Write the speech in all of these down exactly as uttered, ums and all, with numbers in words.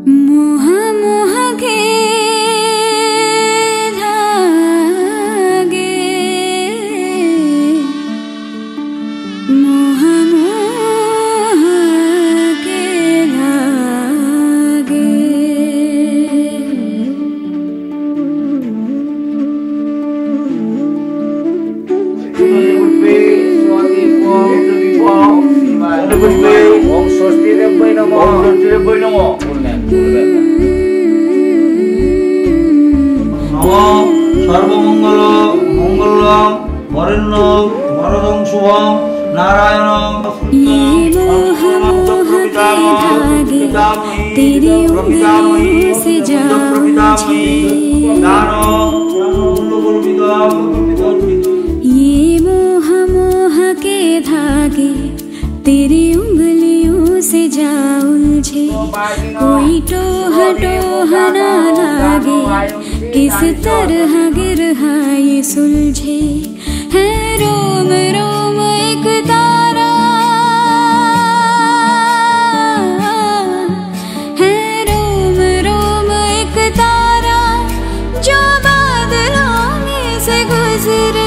मोह मोह के धागे, मोह मोह के धागे। Om Swasti Debai Namo. Om Swasti Debai Namo. Namo Sarvamangala Mangalam Varanam Varadam Shubham Narayanam ये मोह मोह के धागे तेरी उंगलियों से जा मुझे, ये मोह मोह के धागे तेरी उंगलियों से जा उलझे। कोई टोह टोह ना लागे, किस तरह गिरहा ये सुलझे। है रोम रोम एक तारा, है रोम रोम एक तारा जो बादलों में से गुजरे।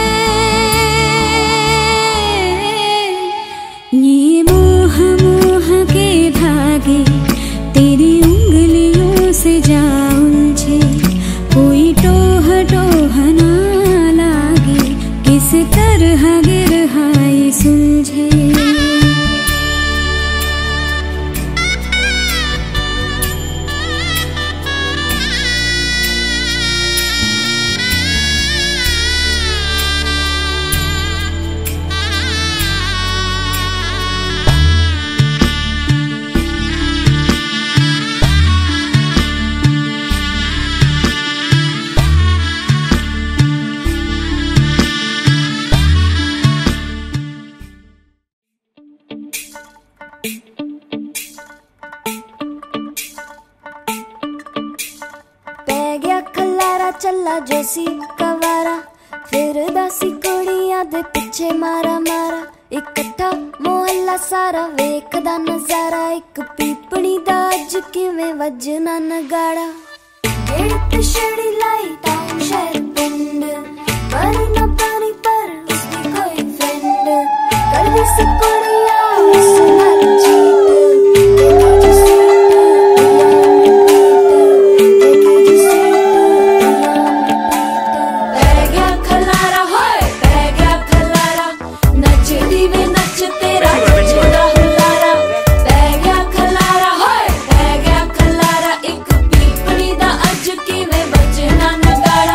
ये मोह मोह के धागे तेरी उंगलियों से जा उलझे। कोई टोह टोह ना लागे, किस तरह गिरहा ये सुलझे। पै गया खलारा चला जोसी कवारा, फिर दासी कुड़ियां दे पिछे मारा मारा। इकट्ठा मोहल्ला सारा वेखदा नजारा, एक पीपणी दा अज किवें वजना नगाड़ा। गेड़ ते छड़ी लाई टाउन शहर पिंड, पर ना पानी पर उसदी कोई फ्रेंड। करदी सी कुड़ियां उस नाल चीट, देखो जो सूट देखो जो सूट। पै गया खलारा होए पै गया खलारा, नचदी वे नच तेरा नचदा हुलारा। पै गया खलारा होए पै गया खलारा, एक पीपणी दा अज किवें बजना नगाड़ा।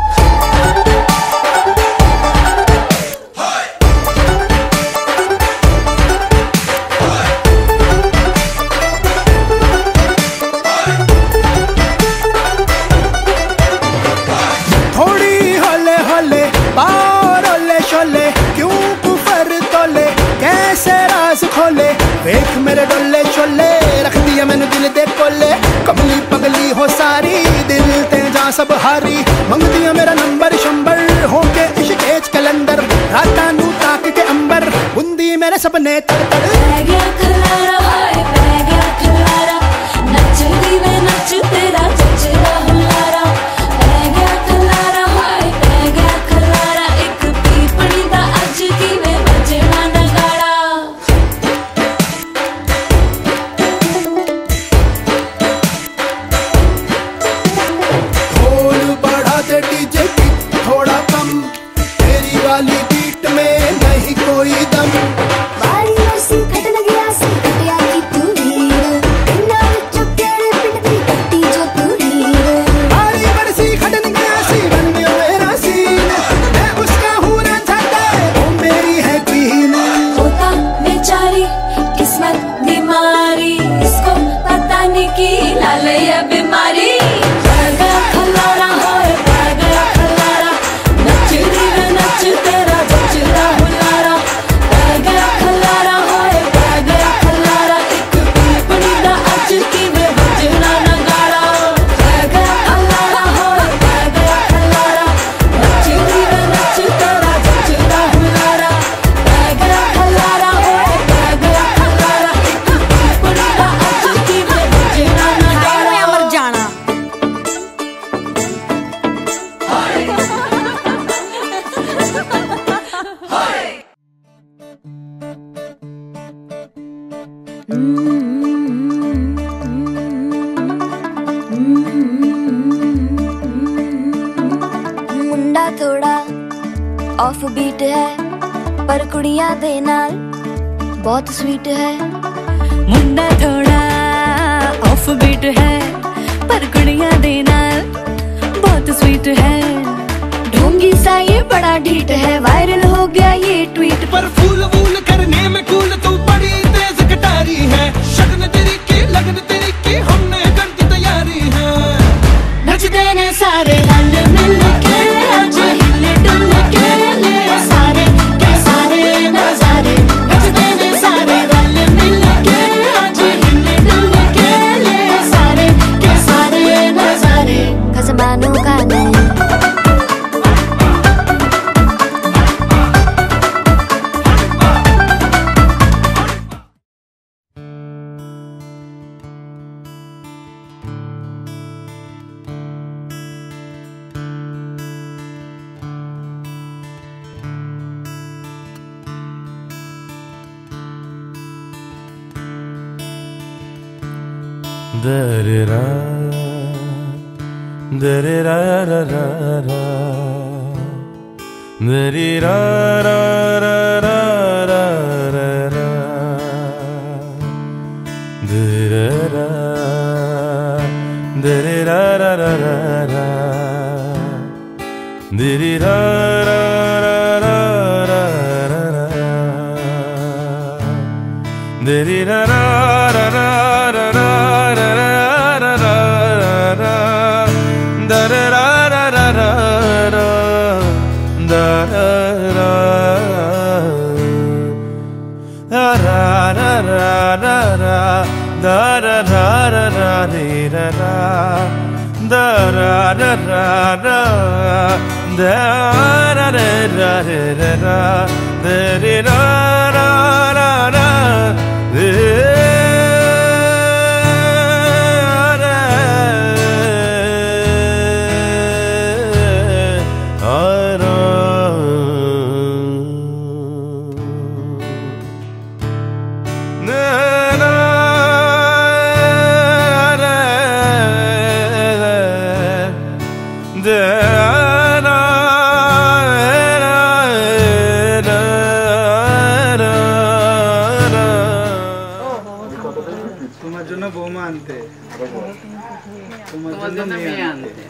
थोड़ी हले हले बार ओले शोले, क्यों कुफर तोले कैसे राज खोले। देख मेरे डोले शोले रख दिया मैंने दिल दे कोले। कमली पगली हो सारी दिल ते जा सब हारी, मंग दिया मेरा नंबर शंबर होके इश्केज कलंदर। राता नू ताक के अंबर बुंदी मेरे सपने तड़ तड़। पै गया खलारा होए पै गया खलारा, नचदी वे नच तेरा चचरा हुलारा। पै गया खलारा होए पै गया खलारा, एक पीपणी दा अज किवें बजना नगाड़ा। ढोल बढ़ा दे डीजे की थोड़ा कम, तेरी वाली बीट में नहीं कोई दम। बारी सी खट लगी आसी खटिया मुंडा थोड़ा ऑफ बीट है पर कुड़ियां दे नाल बहुत स्वीट है। मुंडा थोड़ा ऑफ बीट है पर कुड़ियां दे नाल बहुत स्वीट है। ढोंगी सा ये बड़ा ढीठ है, वायरल हो गया ये ट्वीट। पर फूल वूल करने में कूल तू बड़ी तेज कटारी है। शगन तेरी की लगन तेरी की हमने कर दी तैयारी है। नचते ने सारे रल मिल के आज हिल डुल के ले सारे के सारे नजारे। नचते ने सारे रल मिल के आज हिल डुल के ले सारे के सारे नजारे। खसमानों का नहीं Da-da-da, da-da-da-da-da-da, da-da-da-da-da-da-da, da-da-da, da-da-da-da-da-da, da-da-da-da-da-da, da-da-da-da-da-da. তোমার জন্য বৌমা আনতে, তোমার জন্য মেয়ে আনতে।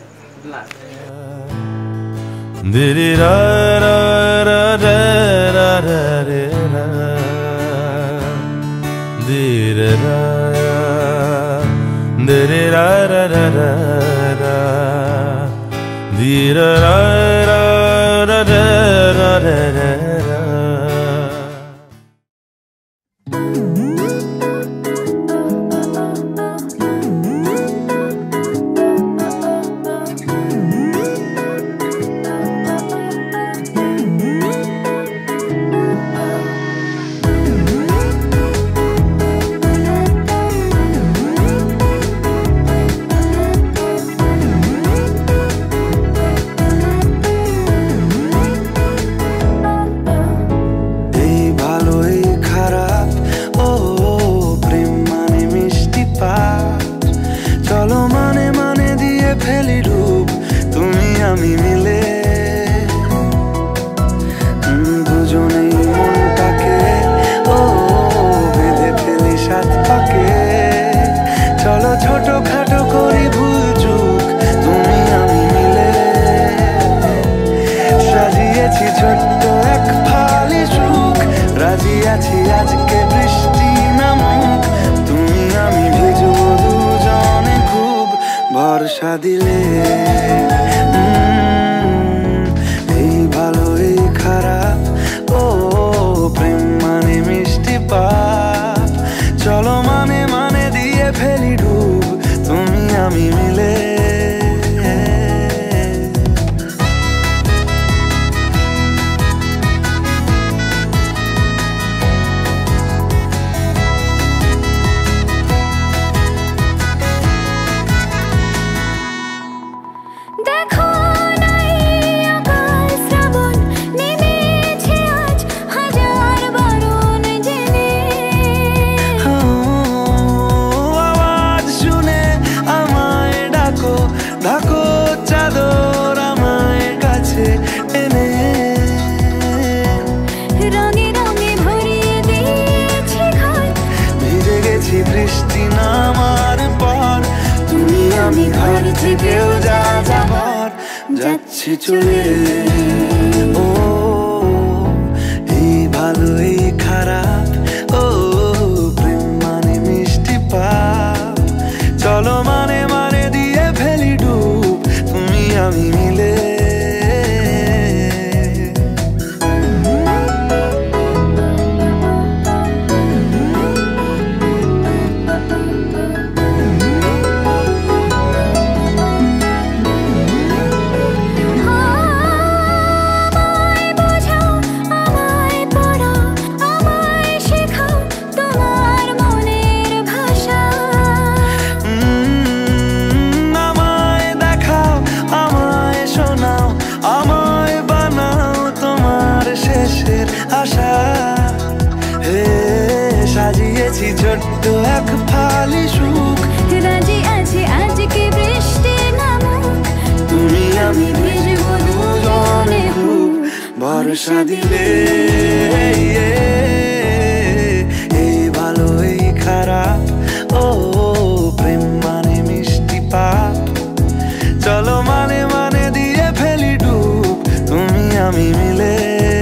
ভরসা দিলে এই ভালো এই খারাপ ও প্রেম মানে মিষ্টি পাপ চলো মানে মানে দিয়ে ফেলি ডুব তুমি আমি মিলে Da বৃষ্টি নামার পর তুমি আমি ঘর থেকেও যা যাবার যাচ্ছি চলে। ও এই ভালো এই খারাপ, ও প্রেম মানে মিষ্টি পাপ, চলো মানে মানে দিয়ে ফেলি ডুব তুমি আমি মিলে। সাজিয়েছি ছোট্ট এক ফালি সুখ, রাজি আছি আজকে বৃষ্টি নামুক, তুমি আমি ভিজবো দুজনে খুব ভরসা দিলে। এই ভালো এই খারাপ, ও প্রেম মানে মিষ্টি পাপ, চলো মানে মানে দিয়ে ফেলি ডুব তুমি আমি মিলে।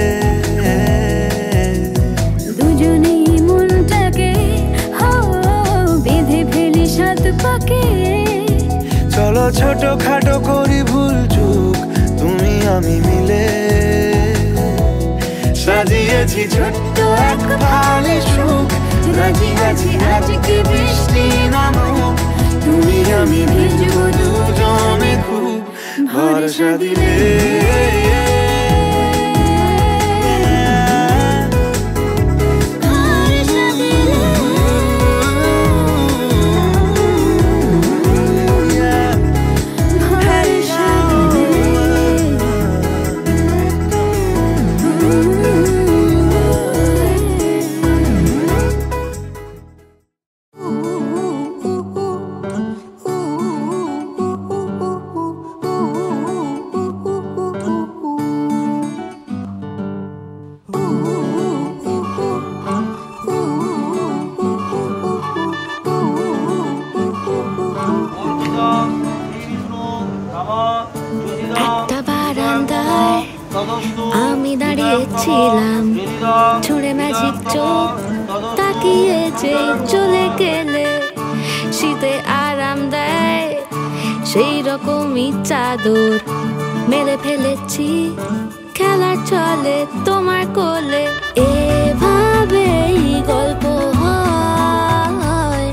চলো ছোট খাটো করি ভুল চুক তুমি আমি মিলে। সাজিয়েছি ছোট্ট এক ফালি সুখ, রাজি আছি আজকে বৃষ্টি নামুক, তুমি আমি ভিজবো দুজনে খুব ভরসা দিলে। আমি দাঁড়িয়েছিলাম ছুঁড়ে ম্যাজিক চোখ তাকিয়ে যে চলে গেলে, শীতে আরাম দেয় সেই রকমই চাদর মেলে ফেলেছি, খেলা চলে তোমার কোলে। এভাবেই গল্প হয়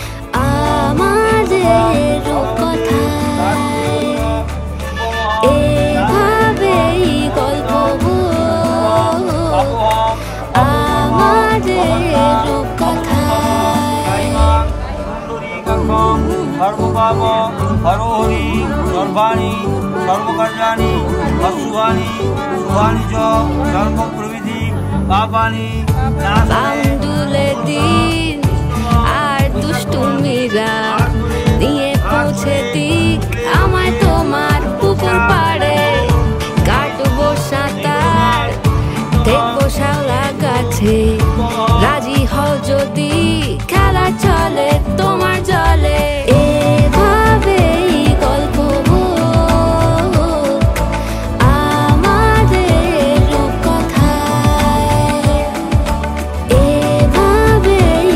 আমাদের কথায়, এভাবেই গল্প আমাদের কথায়। সর্বপাপ হরহরি সর্বাণি সর্বকার্যাণি অশুভানি শুভানি চ সর্বপ্রভৃতি পাপানি বাউন্ডুলে দিন আর দুষ্টুমিরা নিয়ে পৌঁছে দিক আমায় তোমার পুকুর পাড়ে, কাটবো সাঁতার দেখবো শাওলা গাছে, রাজি হও যদি খেলা চলে তোমার জলে। এভাবেই গল্প আমাদের কথায়, এভাবেই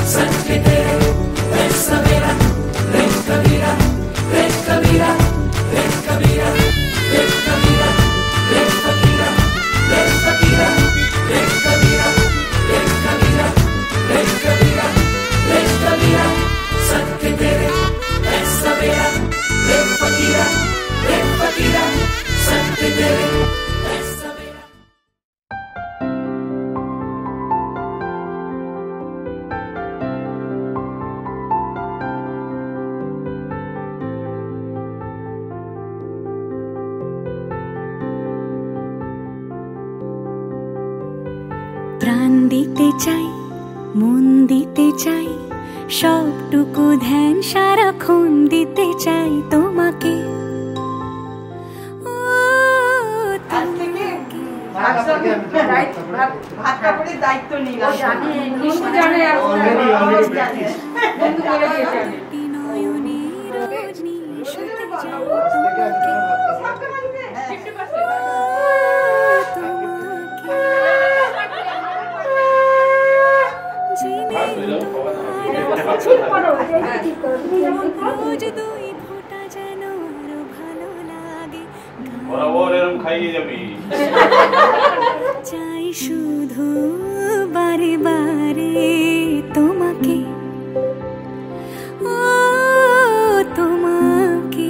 सच के तेरे रे सवेरा रे कबीरा रे कबीरा रे कबीरा रे कबीरा रे फकीरा रे फकीरा रे कबीरा रे कबीरा रे कबीरा रे कबीरा सच के तेरे रे सवेरा रे फकीरा रे फकीरा सच के तेरे रे सवेरा। প্রাণ দিতে চাই মন দিতে চাই সবটুকু ধ্যান সারাক্ষণ দিতে চাই তোমাকে। ও দায়িত্ব নিই রোজ দুই ফোঁটা যেন আরো ভালো লাগে চাই শুধু বারে বারে তোমাকে ও তোমাকে।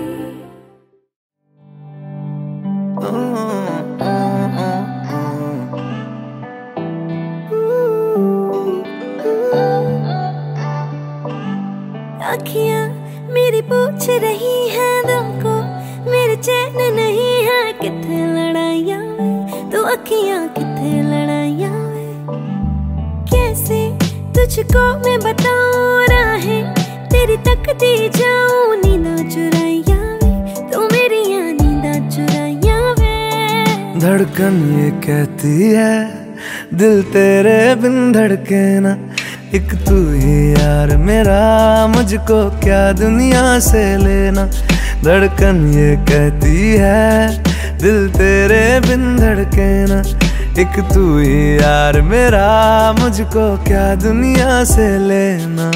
अखियां मेरी पूछ रही है दिल को मेरे चैन नहीं है किथे लड़ाइयां तो अखियां किथे लड़ाइयां कैसे तुझको मैं बताऊं राहें तेरी तकती जाऊं नींदा चुराइयां तो मेरी नींदा चुराइयां वे। धड़कन ये कहती है दिल तेरे बिन धड़के ना एक तू ही यार मेरा मुझको क्या दुनिया से लेना। धड़कन ये कहती है दिल तेरे बिन धड़के ना एक तू ही यार मेरा मुझको क्या दुनिया से लेना।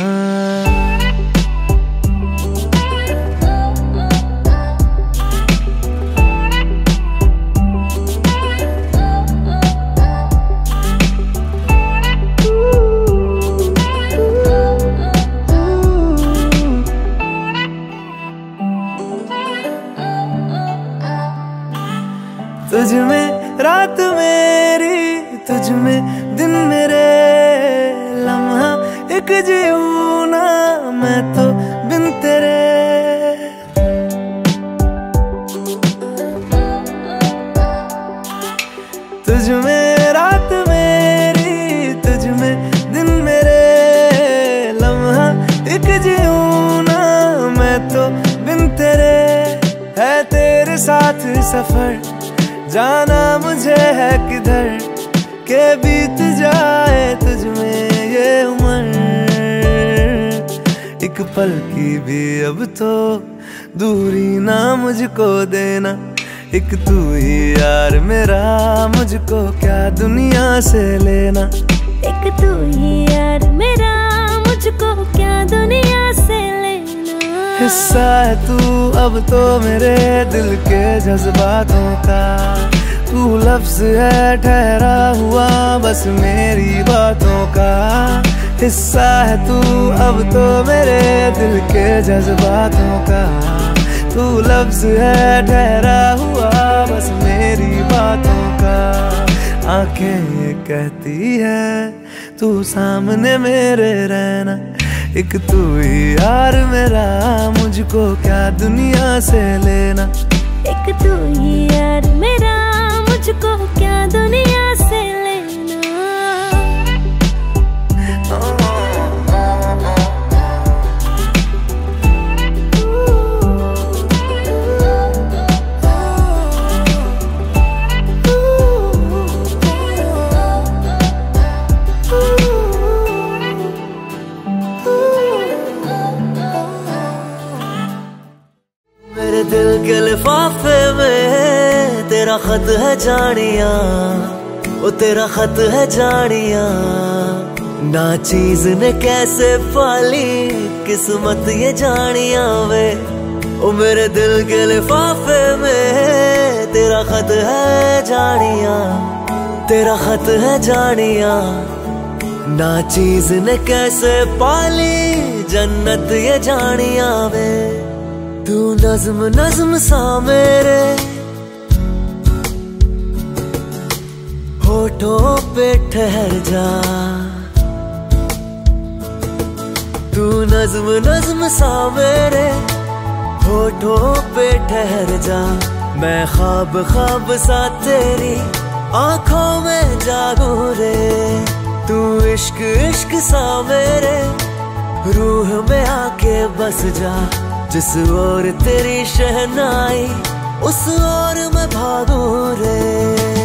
तुझ में रात मेरी तुझ में दिन मेरे लम्हा एक जीऊं ना मैं तो बिन तेरे। तुझ में रात मेरी तुझ में दिन मेरे लम्हा एक जीऊं ना मैं तो बिन तेरे। है तेरे साथ सफर जाना मुझे है किधर के बीत जाए तुझ में ये उम्र एक पल की भी अब तो दूरी ना मुझको देना। एक तू ही यार मेरा मुझको क्या दुनिया से लेना। एक तू ही यार मेरा मुझको क्या दुनिया से लेना। हिस्सा है तू अब तो मेरे दिल के जज्बातों का तू लफ्ज है ठहरा हुआ बस मेरी बातों का। हिस्सा है तू अब तो मेरे दिल के जज्बातों का तू लफ्ज है ठहरा हुआ बस मेरी बातों का। आंखें ये कहती है तू सामने मेरे रहना। एक तू ही यार मेरा मुझको क्या दुनिया से लेना। एक तू ही यार मेरा मुझको क्या दुनिया से लेना। मेरे दिल के लिफाफे में तेरा खत है जानिया वो तेरा खत है जानिया। ना चीज ने कैसे पाली किस्मत ये जानिया वे। ओ मेरे दिल के लिफाफे में तेरा खत है जानिया, तेरा खत है जानिया। ना चीज ने कैसे पाली जन्नत ये जानिया वे। तू नज्म नज्म सा मेरे होठों पे ठहर जा, तू नज्म नज्म सा मेरे होठों पे ठहर जा। मैं ख्वाब ख्वाब सा तेरी आंखों में जागूं रे। तू इश्क इश्क सा मेरे रूह में आके बस जा। जिस ओर तेरी शहनाई उस ओर मैं भागूं रे।